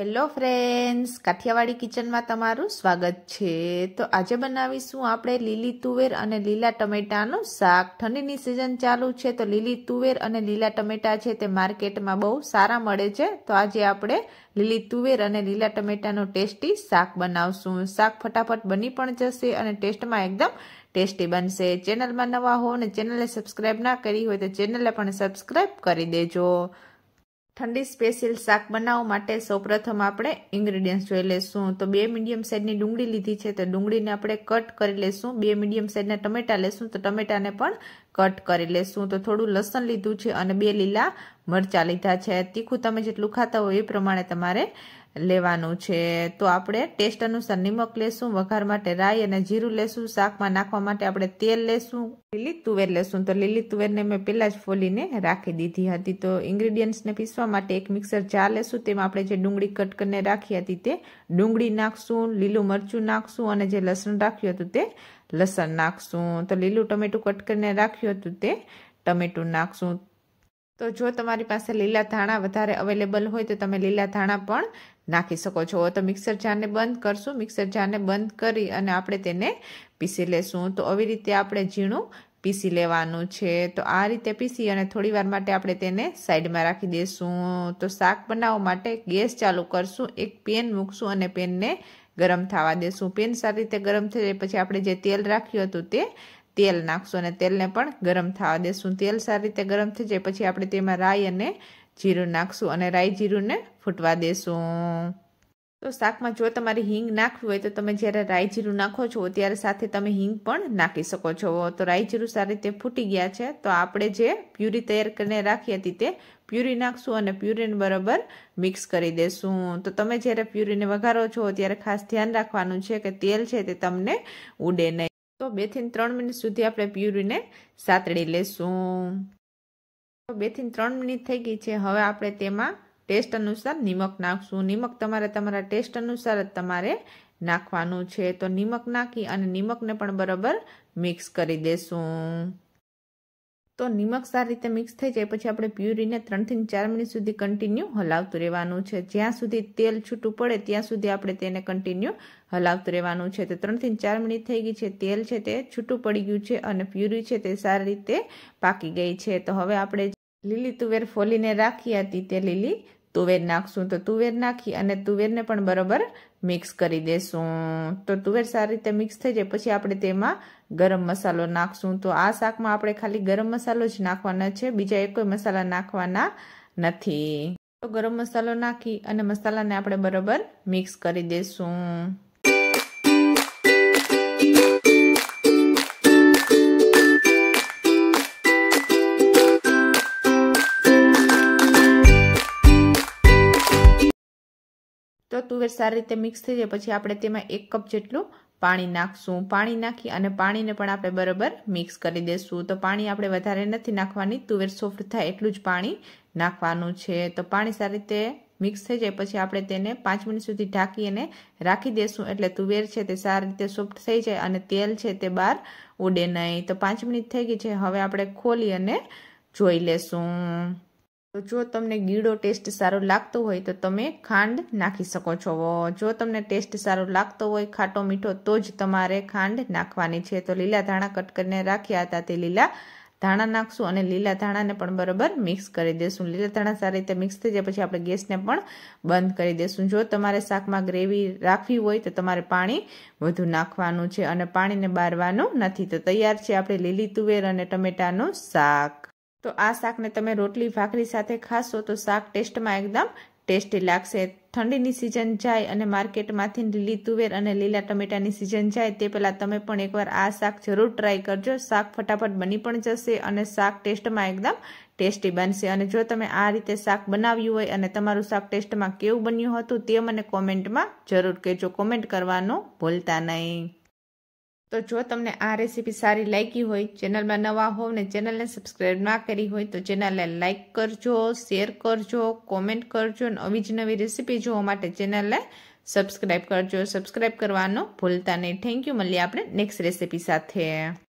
Hello friends, Kathiawadi કિચનમાં તમારું સ્વાગત છે। તો આજે બનાવીશું આપણે લીલી તુવેર અને લીલા ટમેટાનું શાક। ઠંડીની સિઝન ચાલુ છે તો લીલી તુવેર અને લીલા ટમેટા છે તે માર્કેટમાં બહુ સારા મળે છે। તો આજે આપણે લીલી તુવેર અને લીલા ટમેટાનું ટેસ્ટી શાક બનાવશું। શાક ફટાફટ બની પણ જશે અને ટેસ્ટમાં એકદમ ટેસ્ટી બનશે। ચેનલમાં નવા હો અને ચેનલને સબસ્ક્રાઈબ ના કરી હોય તો ચેનલને પણ સબસ્ક્રાઈબ કરી દેજો। ઠંડી સ્પેશિયલ શાક બનાવવા માટે સૌપ્રથમ આપણે ઇન્ગ્રેડિયન્ટ્સ જોઈ લેશું। તો 2 મીડિયમ સાઇઝની ડુંગળી લીધી છે તો ડુંગળીને આપણે કટ કરી લેશું। 2 મીડિયમ સાઇઝના ટમેટા લેશું તો ટમેટાને પણ કટ કરી લેશું। તો થોડું લસણ લીધું છે અને 2 લીલા મરચાં લીધા છે। તીખું તમે જેટલું ખાતા હોય એ પ્રમાણે તમારે લેવાનું છે। તો આપણે ટેસ્ટ અનુસાર નિમક લેશું, વઘાર માટે રાઈ અને જીરું લેશું, શાકમાં નાખવા માટે આપણે તેલ લેશું, લીલી તુવેર લેશું। તો લીલી તુવેરને મેં પહેલા જ ફોલીને રાખી દીધી હતી। તો ઇન્ગ્રેડિયન્ટ્સને પીસવા માટે એક મિક્સર જાર લેશું, તેમાં આપણે જે ડુંગળી કટ કરીને રાખી હતી તે ડુંગળી નાખશું, લીલું મરચું નાખશું અને જે લસણ રાખ્યું હતું તે લસણ નાખશું। તો લીલું ટમેટું કટ કરીને રાખ્યું હતું તે ટમેટું નાખશું। તો જો તમારી પાસે લીલા ધાણા વધારે અવેલેબલ હોય તો તમે લીલા ધાણા પણ નાખી શકો છો। તો મિક્સર જારને બંધ કરશું। મિક્સર જારને બંધ કરી અને આપણે તેને પીસી લેશું। તો આવી રીતે આપણે ઝીણું પીસી લેવાનું છે। તો આ રીતે પીસી અને થોડી વાર માટે આપણે તેને સાઈડમાં રાખી દઈશું। તો શાક બનાવવા માટે ગેસ ચાલુ કરશું, એક પેન મૂકશું અને પેનને ગરમ થવા દેશું। પેન સારી રીતે ગરમ થઈ જાય પછી આપણે જે તેલ રાખ્યું હતું તે તેલ નાખશું અને તેલને પણ ગરમ થવા દેશું। તેલ સારી રીતે ગરમ થઈ જાય પછી આપણે તેમાં રાઈ અને જીરું નાખશું અને રાઈ જીરુંને ફૂટવા દેશું। તો શાકમાં જો તમારે હિંગ નાખવી હોય તો તમે જ્યારે રાઈ જીરું નાખો છો ત્યારે સાથે તમે હિંગ પણ નાખી શકો છો। તો રાઈ જીરું સારી રીતે ફૂટી ગયા છે તો આપણે જે પ્યુરી તૈયાર કરીને રાખી હતી તે પ્યુરી નાખશું અને પ્યુરીને બરાબર મિક્સ કરી દેશું। તો તમે જ્યારે પ્યુરીને વઘારો છો ત્યારે ખાસ ધ્યાન રાખવાનું છે કે તેલ છે તે તમને ઉડે નહીં। તો 2 થી 3 મિનિટ સુધી આપણે પ્યુરીને સાતળી લેશું। તો 2 થી 3 મિનિટ થઈ ગઈ છે। હવે આપણે તેમાં ટેસ્ટ અનુસાર નિમક નાખશું। નિમક તમારા ટેસ્ટ અનુસાર જ તમારે નાખવાનું છે। તો નિમક નાખી અને નિમકને પણ બરાબર મિક્સ કરી દેશું। તો નિમક સારી રીતે મિક્સ થઈ જાય પછી આપણે પ્યુરીને 3 થી 4 મિનિટ સુધી કન્ટિન્યુ હલાવતું રહેવાનું છે। જ્યાં સુધી તેલ છૂટું પડે ત્યાં સુધી આપણે તેને કન્ટિન્યુ હલાવતું રહેવાનું છે। તો 3 થી 4 મિનિટ થઈ ગઈ છે, તેલ છે તે છૂટું પડી ગયું છે અને પ્યુરી છે તે સારી રીતે પાકી ગઈ છે। તો હવે આપણે લીલી તુવેર ફોલીને રાખી હતી તે લીલી તુવેર નાખશું। તો તુવેર નાખી અને તુવેરને પણ બરાબર મિક્સ કરી દેશું। તો તુવેર સારી રીતે મિક્સ થઈ જાય પછી આપણે તેમાં ગરમ મસાલો નાખશું। તો આ શાકમાં આપણે ખાલી ગરમ મસાલો જ નાખવાના છે, બીજા કોઈ મસાલા નાખવાના નથી। તો ગરમ મસાલો નાખી અને મસાલાને આપણે બરાબર મિક્સ કરી દેશું। તો તુવેર સારી રીતે મિક્સ થઈ જાય પછી આપણે તેમાં 1 કપ જેટલું પાણી નાખશું। પાણી નાખી અને પાણીને પણ આપણે બરાબર મિક્સ કરી દેશું। તો પાણી આપણે વધારે નથી નાખવાની, તુવેર સોફ્ટ થાય એટલું જ પાણી નાખવાનું છે। તો પાણી સારી રીતે મિક્સ થઈ જાય પછી આપણે તેને 5 મિનિટ સુધી ઢાંકી અને રાખી દેશું એટલે તુવેર છે તે સારી રીતે સોફ્ટ થઈ જાય અને તેલ છે તે બહાર ઉડે નહીં। તો 5 મિનિટ થઈ ગઈ છે, હવે આપણે ખોલી અને જોઈ લેશું। તો જો તમને ગીળો ટેસ્ટ સારો લાગતો હોય તો તમે ખાંડ નાખી શકો છો। જો તમને ટેસ્ટ સારો લાગતો હોય ખાટો મીઠો તો જ તમારે ખાંડ નાખવાની છે। તો લીલા ધાણા કટ કરીને રાખ્યા હતા તે લીલા ધાણા નાખશું અને લીલા ધાણાને પણ બરાબર મિક્સ કરી દેશું। લીલા ધાણા સારી રીતે મિક્સ થઈ જાય પછી આપણે ગેસને પણ બંધ કરી દેશું। જો તમારે શાકમાં ગ્રેવી રાખવી હોય તો તમારે પાણી વધુ નાખવાનું છે અને પાણીને બારવાનું નથી। તો તૈયાર છે આપણે લીલી તુવેર અને ટમેટાનું શાક। તો આ શાકને તમે રોટલી ભાખરી સાથે ખાશો તો શાક ટેસ્ટમાં એકદમ ટેસ્ટી લાગશે। ઠંડીની સિઝન જાય અને માર્કેટમાંથી લીલી તુવેર અને લીલા ટમેટાની સિઝન જાય તે પહેલાં તમે પણ એકવાર આ શાક જરૂર ટ્રાય કરજો। શાક ફટાફટ બની પણ જશે અને શાક ટેસ્ટમાં એકદમ ટેસ્ટી બનશે। અને જો તમે આ રીતે શાક બનાવ્યું હોય અને તમારું શાક ટેસ્ટમાં કેવું બન્યું હતું તે મને કોમેન્ટમાં જરૂર કહેજો। કોમેન્ટ કરવાનું ભૂલતા નહીં। તો જો તમને આ રેસીપી સારી લાગી હોય, ચેનલમાં નવા હોવ ને ચેનલને સબસ્ક્રાઈબ ના કરી હોય તો ચેનલને લાઈક કરજો, શેર કરજો, કોમેન્ટ કરજો અને આવી જ નવી રેસીપી જોવા માટે ચેનલને સબસ્ક્રાઈબ કરજો। સબસ્ક્રાઈબ કરવાનું ભૂલતા નહીં। Thank you. મળીએ આપણે નેક્સ્ટ રેસીપી સાથે।